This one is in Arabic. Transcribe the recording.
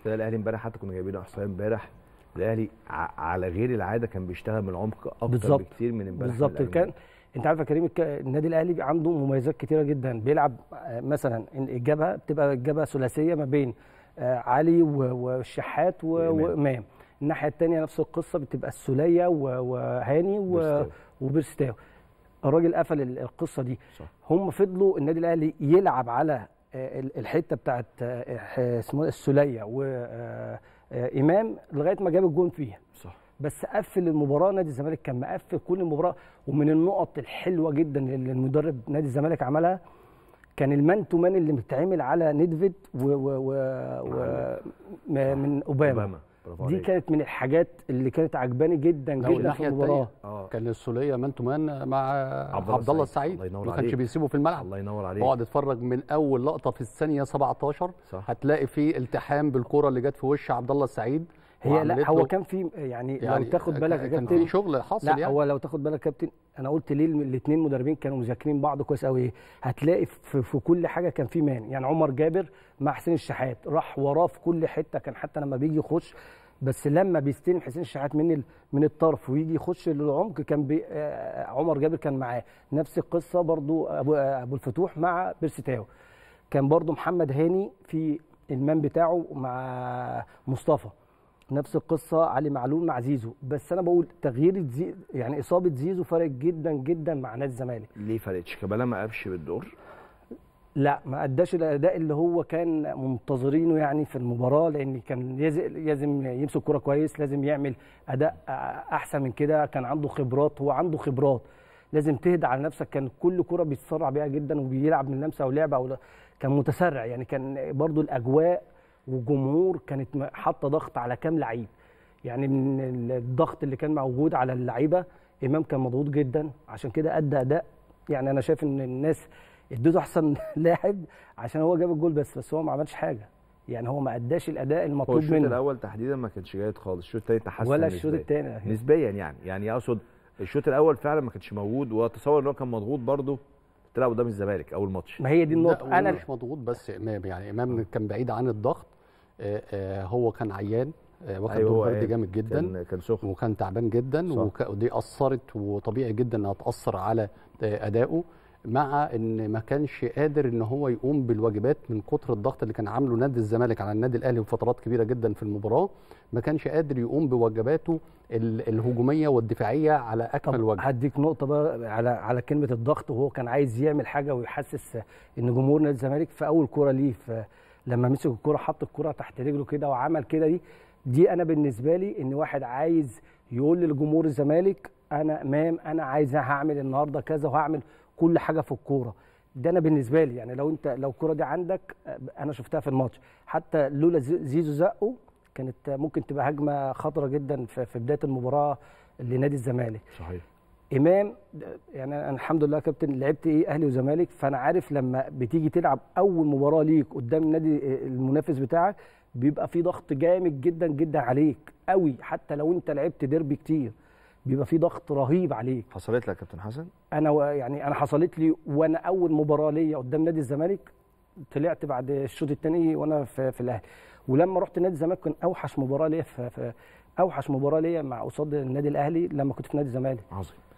الاهلي امبارح حتى كنا جايبين احصائيه امبارح، الاهلي على غير العاده كان بيشتغل من العمق اكتر بالزبط. بكتير من امبارح. بالظبط. كان انت عارف يا كريم النادي الاهلي عنده مميزات كتيره جدا. بيلعب مثلا الجبهه بتبقى الجبهه ثلاثيه ما بين علي والشحات وامام. الناحيه الثانيه نفس القصه، بتبقى السوليه وهاني وبيرستاو. الراجل قفل القصه دي. صح. هم فضلوا النادي الاهلي يلعب على الحته بتاعت اسمه السوليه وامام لغايه ما جاب الجون فيها. صح. بس قفل المباراه. نادي الزمالك كان مقفل كل المباراه. ومن النقط الحلوه جدا اللي المدرب نادي الزمالك عملها كان المان تو مان اللي بتتعمل على نيدفيد من اوباما. دي كانت من الحاجات اللي كانت عجباني جدا جدا في المباراه. كان السوليه مان تو مان مع عبد الله السعيد، ما كانش بيسيبه في الملعب. الله ينور عليك. اقعد اتفرج من اول لقطه في الثانيه 17. صح. هتلاقي في التحام بالكره اللي جت في وش عبد الله السعيد. هي لا هو كان في يعني لو تاخد بالك يا كابتن كان في شغل حاصل. لا هو لو تاخد بالك يا كابتن، انا قلت ليه الاثنين مدربين كانوا مذاكرين بعض كويس قوي. هتلاقي في كل حاجه كان في مان. يعني عمر جابر مع حسين الشحات راح وراه في كل حته. كان حتى لما بيجي يخش، بس لما بيستلم حسين الشحات من الطرف ويجي يخش للعمق كان عمر جابر كان معاه. نفس القصه برضو ابو الفتوح مع بيرستاو. كان برضو محمد هاني في المان بتاعه مع مصطفى. نفس القصه علي معلول مع زيزو. بس انا بقول تغيير يعني اصابه زيزو فرقت جدا جدا مع نادي الزمالك. ليه فرقت؟ شيكابالا ما قابش بالدور؟ لا ما اداش الاداء اللي هو كان منتظرينه يعني في المباراه، لان كان لازم يمسك كوره كويس، لازم يعمل اداء احسن من كده. كان عنده خبرات، هو عنده خبرات، لازم تهدى على نفسك. كان كل كوره بيتسرع بيها جدا وبيلعب من لمسه او لعبه او كان متسرع. يعني كان برضو الاجواء والجمهور كانت حاطه ضغط على كام لعيب. يعني من الضغط اللي كان موجود على اللعيبه، امام كان مضغوط جدا، عشان كده ادى اداء. يعني انا شايف ان الناس اديته احسن لاعب عشان هو جاب الجول، بس هو ما عملش حاجه. يعني هو ما اداش الاداء المطلوب منه. الشوط الاول تحديدا ما كانش جيد خالص. الشوط الثاني تحسن ولا الشوط الثاني نسبيا. يعني اقصد الشوط الاول فعلا ما كانش موجود، واتصور ان هو كان مضغوط برده تلعب قدام الزمالك اول ماتش. ما هي دي النقطه. انا مش مضغوط بس امام، يعني امام كان بعيد عن الضغط. هو كان عيان، واخد دور برد جامد جدا، كان سخن وكان تعبان جدا، ودي اثرت، وطبيعي جدا انها تاثر على ادائه، مع ان ما كانش قادر ان هو يقوم بالواجبات من كتر الضغط اللي كان عامله نادي الزمالك على النادي الاهلي بفترات كبيره جدا في المباراه. ما كانش قادر يقوم بواجباته الهجوميه والدفاعيه على اكمل وجه. هديك نقطه بقى على كلمه الضغط. وهو كان عايز يعمل حاجه ويحسس ان جمهور نادي الزمالك في اول كوره ليه، لما مسك الكوره حط الكوره تحت رجله كده وعمل كده. دي انا بالنسبه لي ان واحد عايز يقول لجمهور الزمالك انا امام، انا عايز هعمل النهارده كذا وهعمل كل حاجه في الكوره. ده انا بالنسبه لي يعني لو الكوره دي عندك، انا شفتها في الماتش. حتى لولا زيزو زقه كانت ممكن تبقى هجمه خطره جدا في بدايه المباراه لنادي الزمالك. صحيح. امام يعني انا الحمد لله كابتن لعبت اهلي وزمالك، فانا عارف لما بتيجي تلعب اول مباراه ليك قدام النادي المنافس بتاعك بيبقى في ضغط جامد جدا جدا عليك قوي. حتى لو انت لعبت ديربي كتير بيبقى في ضغط رهيب عليك. حصلت لك يا كابتن حسن؟ انا حصلت لي، وانا اول مباراه ليا قدام نادي الزمالك طلعت بعد الشوط الثاني وانا في الاهلي. ولما رحت نادي الزمالك كان اوحش مباراه ليا اوحش مباراه ليا مع قصاد النادي الاهلي لما كنت في نادي الزمالك. عظيم.